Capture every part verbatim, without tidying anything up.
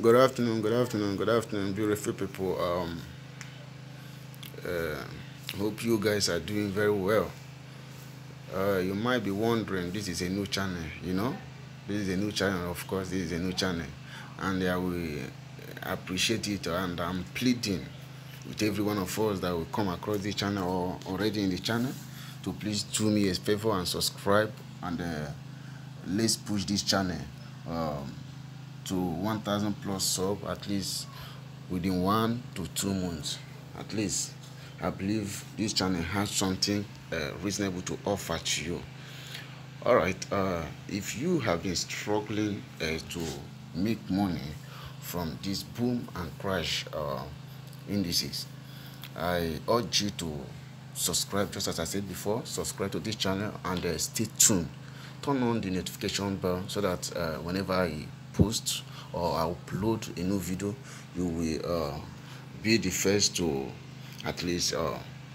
Good afternoon, good afternoon, good afternoon, beautiful people. Um, uh, hope you guys are doing very well. Uh, you might be wondering, this is a new channel, you know? This is a new channel, of course, this is a new channel. And I will appreciate it, and I'm pleading with every one of us that will come across this channel or already in the channel to please do me a favor and subscribe, and uh, let's push this channel um, to one thousand plus sub at least within one to two months at least. I believe this channel has something uh, reasonable to offer to you. All right, uh, if you have been struggling uh, to make money from this boom and crash uh, indices, I urge you to subscribe, just as I said before. Subscribe to this channel and uh, stay tuned. Turn on the notification bell so that uh, whenever I post or I upload a new video, you will uh, be the first to at least uh,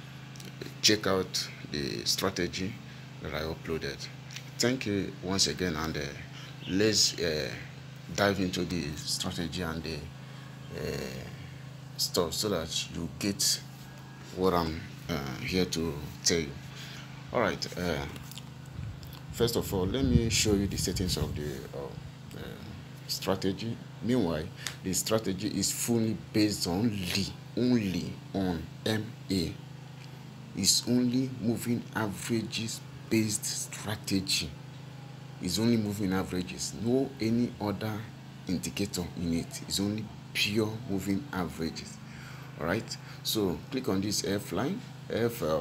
check out the strategy that I uploaded. Thank you once again, and uh, let's uh, dive into the strategy and the uh, stuff so that you get what I'm uh, here to tell you. All right. Uh, first of all, let me show you the settings of the uh, uh, strategy. Meanwhile, the strategy is fully based on only only on M A. It's only moving averages based strategy. It's only moving averages, no any other indicator in it. It's only pure moving averages. All right, so click on this F line, F uh,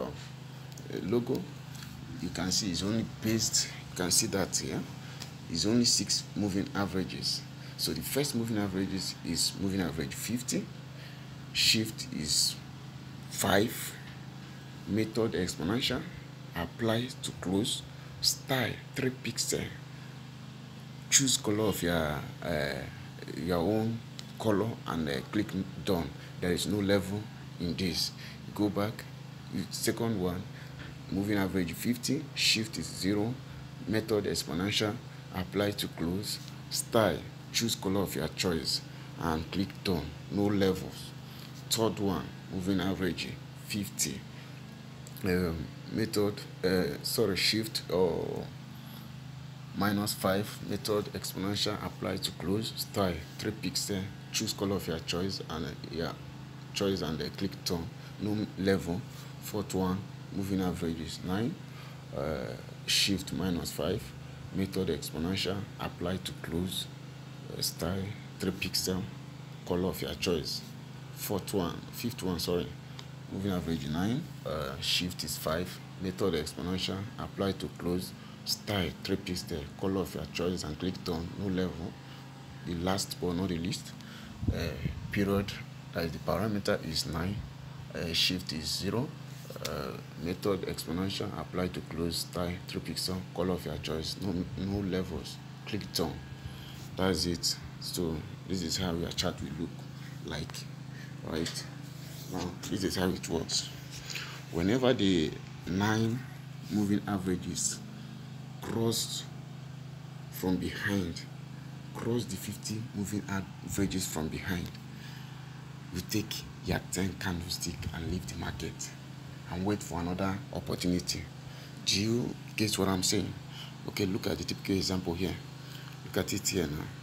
logo. You can see it's only based, you can see that here is only six moving averages. So the first moving averages is moving average fifty, shift is five, method exponential, apply to close, style three pixel, choose color of your uh, your own color, and uh, click done. There is no level in this. Go back, second one, moving average fifty, shift is zero, method exponential, apply to close, style, choose color of your choice, and click done. No levels. Third one, moving average fifty, um, method uh, sorry shift or minus five, method exponential, apply to close, style three pixel, choose color of your choice, and uh, yeah choice, and uh, click done. No level. Fourth one, moving average is nine, uh, shift minus five, method exponential, apply to close, uh, style three pixel, color of your choice. Fourth one, fifth one, sorry, moving average nine, uh, shift is five, method exponential, apply to close, style three pixel, color of your choice, and click done. No level. The last but not the least, uh, period, that is the parameter, is nine, uh, shift is zero, uh, method exponential, apply to close, style three pixel, color of your choice. No no levels. Click done. That's it. So this is how your chart will look like. Right now, this is how it works. Whenever the nine moving averages cross from behind, cross the fifty moving averages from behind, you take your ten candlestick and leave the market and wait for another opportunity. Do you get what I'm saying? Okay, look at the typical example here. Look at it here now.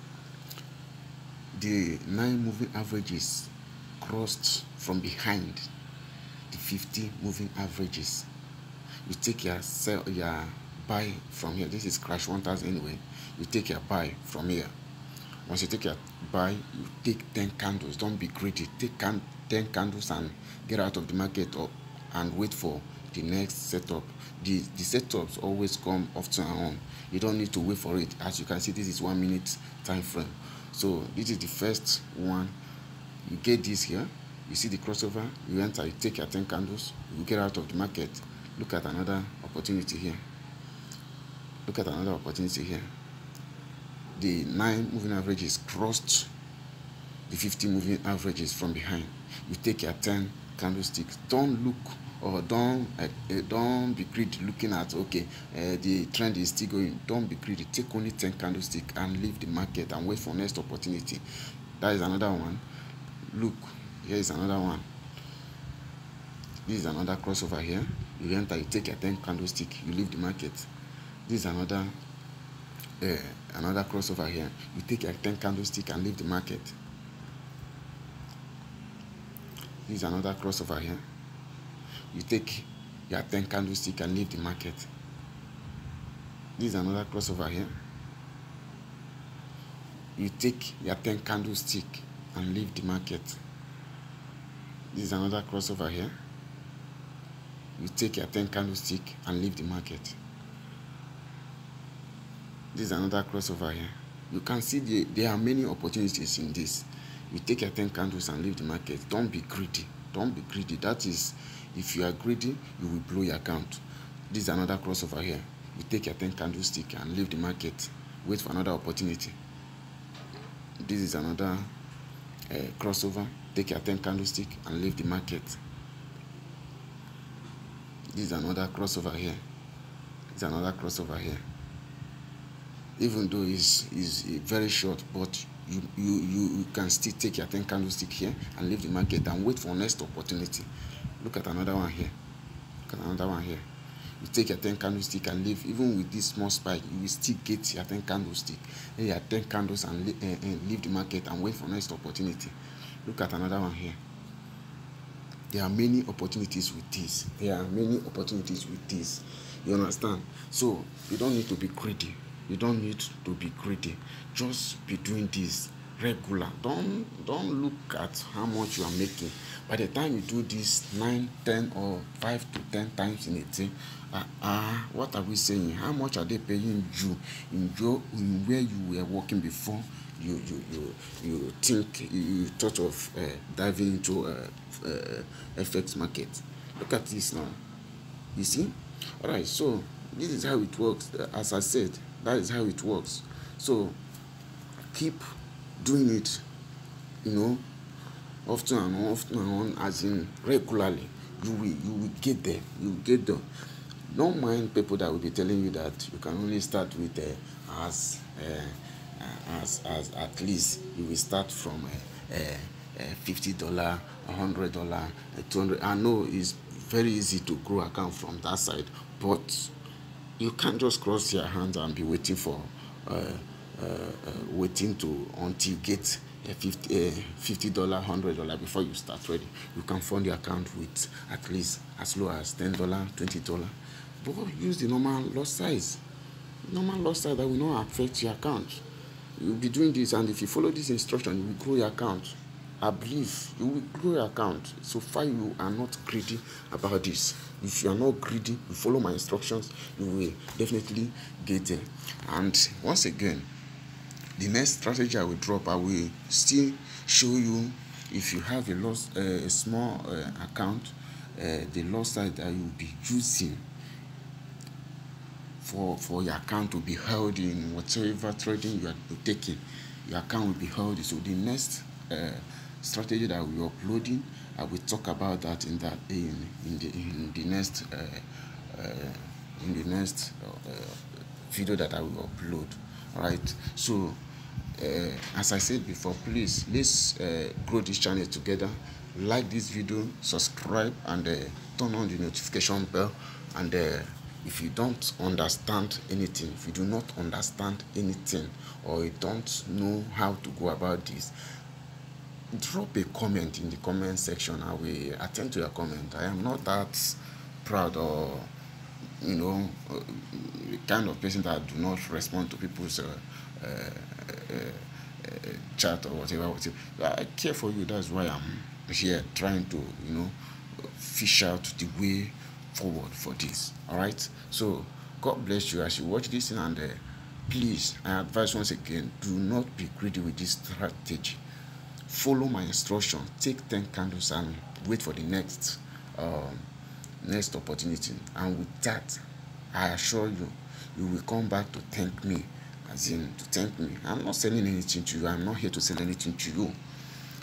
The nine moving averages crossed from behind the fifty moving averages. You take your sell, your buy from here. This is crash one thousand anyway. You take your buy from here. Once you take your buy, you take ten candles. Don't be greedy. Take can, ten candles and get out of the market, or and wait for the next setup. The the setups always come often and on. You don't need to wait for it. As you can see, this is one minute time frame. So this is the first one. You get this here. You see the crossover. You enter. You take your ten candles. You get out of the market. Look at another opportunity here. Look at another opportunity here. The nine moving averages crossed the fifty moving averages from behind. You take your ten candlesticks. Don't look or don't uh, uh, don't be greedy looking at, okay, uh, the trend is still going. Don't be greedy. Take only ten candlestick and leave the market and wait for next opportunity. That is another one. Look, here is another one. This is another crossover here. You enter, you take your ten candlestick, you leave the market. This is another uh, another crossover here. You take your ten candlestick and leave the market. This is another crossover here. You take your ten candlestick and leave the market. This is another crossover here. You take your ten candlestick and leave the market. This is another crossover here. You take your ten candlestick and leave the market. This is another crossover here. You can see the, there are many opportunities in this. You take your ten candles and leave the market. Don't be greedy. Don't be greedy. That is, if you are greedy, you will blow your account. This is another crossover here. You take your ten candlestick and leave the market. Wait for another opportunity. This is another uh, crossover. Take your ten candlestick and leave the market. This is another crossover here. This is another crossover here. Even though it's, it's very short, but you, you, you, you can still take your ten candlestick here and leave the market and wait for next opportunity. Look at another one here. Look at another one here. You take your ten candlestick and leave. Even with this small spike, you will still get your ten candlestick and your ten candles and, uh, and leave the market and wait for next opportunity. Look at another one here. There are many opportunities with this. There are many opportunities with this. You understand? So you don't need to be greedy. You don't need to be greedy. Just be doing this regular. Don't don't look at how much you are making. By the time you do this nine, ten, or five to ten times in a day, ah, uh, uh, what are we saying? How much are they paying you in your in where you were working before? You you you you think you, you thought of uh, diving into uh, uh, F X market. Look at this now. You see? All right. So this is how it works. As I said, that is how it works. So keep doing it. You know, often and often and on, as in regularly. You will you will get there. You will get there. Don't mind people that will be telling you that you can only start with uh, as. Uh, Uh, as as at least you will start from uh, uh, uh, fifty dollar, a hundred dollar, two hundred. I know it's very easy to grow account from that side, but you can't just cross your hands and be waiting for uh, uh, uh, waiting to until you get a fifty uh, fifty dollar, hundred dollar before you start trading. You can fund your account with at least as low as ten dollar, twenty dollar, but use the normal lot size. Normal lot size that will not affect your account. You'll be doing this, and if you follow this instruction, you will grow your account. I believe you will grow your account. So far, you are not greedy about this. If you are not greedy, you follow my instructions, you will definitely get there. And once again, the next strategy I will drop, I will still show you if you have a loss, uh, a small uh, account, uh, the loss size that you will be using for for your account to be held in whatever trading you are taking. Your account will be held. So the next uh, strategy that we are uploading, I will talk about that in that in in the in the next uh, uh, in the next uh, video that I will upload. All right. So uh, as I said before, please let's uh, grow this channel together. Like this video, subscribe, and uh, turn on the notification bell. And uh, if you don't understand anything, if you do not understand anything, or you don't know how to go about this, drop a comment in the comment section. I will attend to your comment. I am not that proud or, you know, the kind of person that do not respond to people's uh, uh, uh, uh, chat or whatever, whatever. I care for you. That's why I'm here trying to, you know, fish out the way forward for this. All right. So God bless you as you watch this, and uh, please, I advise once again, do not be greedy with this strategy. Follow my instruction. Take ten candles and wait for the next um, next opportunity. And with that, I assure you, you will come back to thank me. As in, to thank me. I'm not selling anything to you. I'm not here to sell anything to you.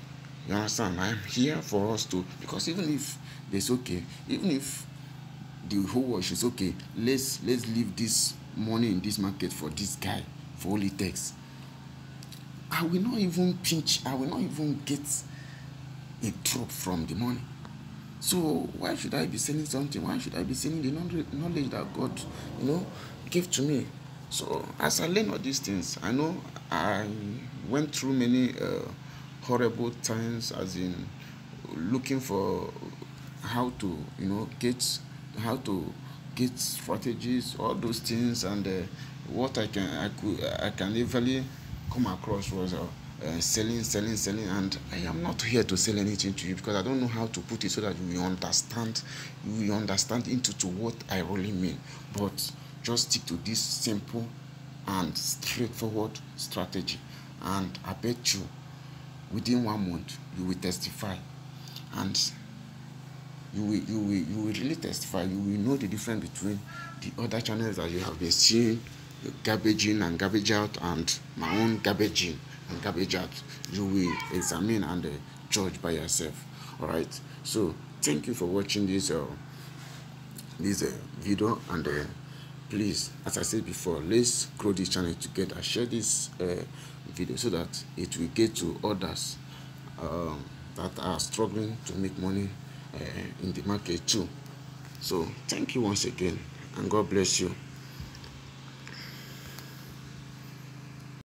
You understand? I am here for us to, because even if there's okay, even if the whole world is okay, let's let's leave this money in this market for this guy, for all it takes. I will not even pinch, I will not even get a drop from the money. So why should I be selling something? Why should I be selling the knowledge that God, you know, gave to me? So as I learn all these things, I know I went through many uh, horrible times, as in looking for how to, you know, get how to get strategies, all those things, and uh, what I can I could I can easily come across was uh, uh, selling, selling, selling, and I am not here to sell anything to you because I don't know how to put it so that you will understand, you will understand into to what I really mean. But just stick to this simple and straightforward strategy, and I bet you within one month you will testify, and you will you will you will really testify. You will know the difference between the other channels that you have been seeing, garbage in and garbage out, and my own garbage in and garbage out. You will examine and uh, judge by yourself. All right. So thank you for watching this uh, this uh, video, and uh, please, as I said before, let's grow this channel together. Share this uh, video so that it will get to others um, that are struggling to make money uh, in the market too. So thank you once again, and God bless you.